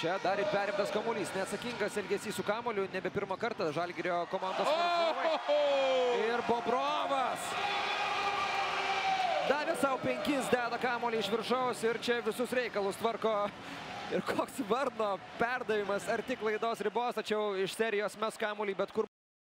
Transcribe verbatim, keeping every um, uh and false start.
Čia dar ir perimtas kamuolys. Neatsakingas elgesys su kamuoliu. Nebe pirmą kartą Žalgirio komandos varžovai. Ir Bobrovas davė savo penkis, deda kamuolį iš viršaus ir čia visus reikalus tvarko. Ir koks Varno perdavimas arti klaidos ribos, tačiau iš serijos mes kamuolį bet kur